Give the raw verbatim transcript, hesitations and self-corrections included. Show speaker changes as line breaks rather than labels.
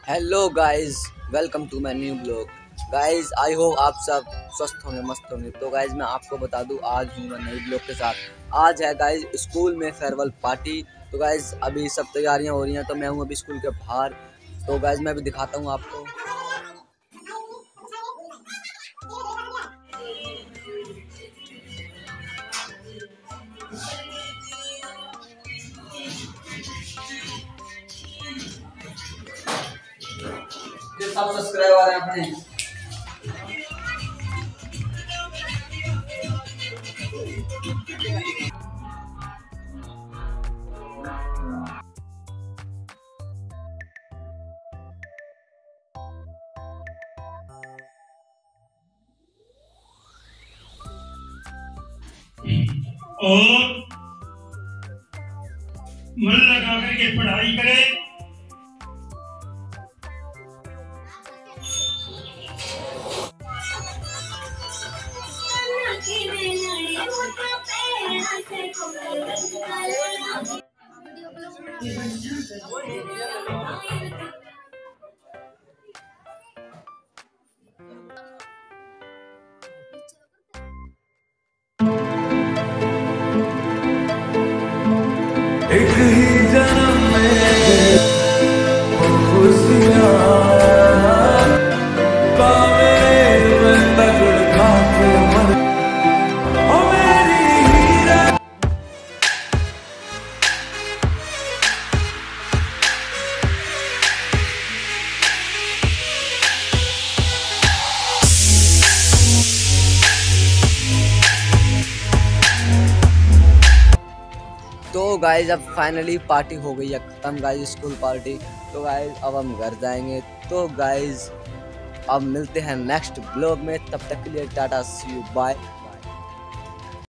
Hello guys, welcome to my new blog. Guys I hope आप सब स्वस्थ होंगे, मस्त होंगे। तो गाइस मैं आपको बता दूं, आज हूँ मैं नई ब्लॉग के साथ। आज है गाइस स्कूल में फेयरवेल पार्टी। तो गाइस अभी सब तैयारियां हो रही हैं, तो मैं हूँ अभी स्कूल के बाहर। तो गाइस मैं अभी दिखाता हूँ आपको। सब सब्सक्राइबर हैं अपने।
और मन लगा करके पढ़ाई करें।
एक ही जन्म में खुशियाँ पावे मैं तगड़ खाके मर ओ मेरी हीरा।
तो गाइज अब फाइनली पार्टी हो गई है ख़त्म गाइज, स्कूल पार्टी। तो गाइज अब हम घर जाएंगे। तो गाइज अब मिलते हैं नेक्स्ट ब्लॉग में, तब तक के लिए टाटा, सी यू, बाय।